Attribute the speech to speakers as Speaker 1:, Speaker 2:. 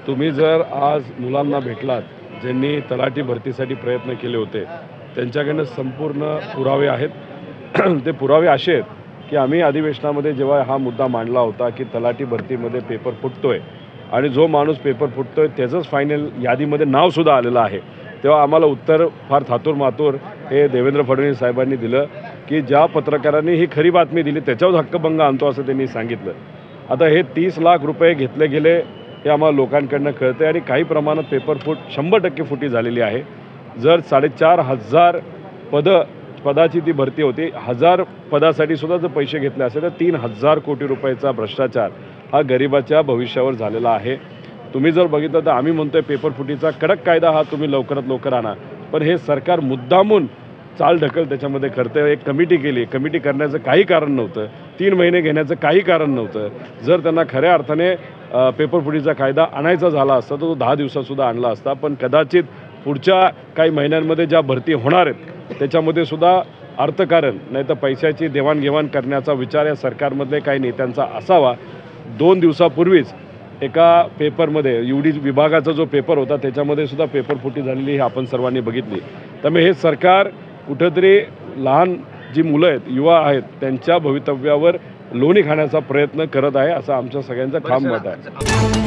Speaker 1: तुम्ही जर आज मुलांना भेटलात ज्यांनी तलाठी भरतीसाठी प्रयत्न केले होते त्यांच्याकडनं संपूर्ण पुरावे आहेत। ते पुरावे असे आहेत की आम्ही अधिवेशनामध्ये जेव्हा हा मुद्दा मांडला होता की तलाठी भरतीमध्ये पेपर फुटतोय आणि जो माणूस पेपर फुटतोय त्याचंच फायनल यादीमध्ये नावसुद्धा आलेलं आहे, तेव्हा आम्हाला उत्तर फार थातूर हे देवेंद्र फडणवीस साहेबांनी दिलं की ज्या पत्रकारांनी ही खरी बातमी दिली त्याच्यावर हक्कभंग आणतो असं त्यांनी सांगितलं। आता हे 30 लाख रुपये घेतले गेले हे आम्हाला लोकांकडनं कळतं आणि काही प्रमाणात पेपर फूट 100% फुटी झालेली आहे। जर 4,500 पदाची ती भरती होती, 1000 पदासाठी सुद्धा जर पैसे घेतले असेल तर 3,000 कोटी रुपयाचा भ्रष्टाचार हा गरिबाच्या भविष्यावर झालेला आहे। तुम्ही जर बघितलं तर आम्ही म्हणतोय पेपर फुटीचा कडक कायदा हा तुम्ही लवकरात लवकर आणा, पण हे सरकार मुद्दामून चाल ढकल त्याच्यामध्ये करते। एक कमिटी केली, कमिटी करण्याचं काही कारण नव्हतं, 3 महिने घेण्याचं काही कारण नव्हतं। जर त्यांना खऱ्या अर्थाने पेपर फुटीचा कायदा आणायचा झाला असता तर तो 10 दिवसातसुद्धा आणला असता, पण कदाचित पुढच्या काही महिन्यांमध्ये ज्या भरती होणार आहेत त्याच्यामध्ये सुद्धा अर्थकारण नाही तर पैशाची देवाणघेवाण करण्याचा विचार या सरकारमधले काही नेत्यांचा असावा। 2 दिवसापूर्वीच एका पेपरमध्ये UD विभागाचा जो पेपर होता त्याच्यामध्ये सुद्धा पेपर फुटी झालेली ही आपण सर्वांनी बघितली। त्यामुळे हे सरकार कुठेतरी लहान जी मुलं आहेत, युवा आहेत, त्यांच्या भवितव्यावर लोणी खाण्याचा प्रयत्न करत आहे असं आमच्या सगळ्यांचं ठाम मत आहे।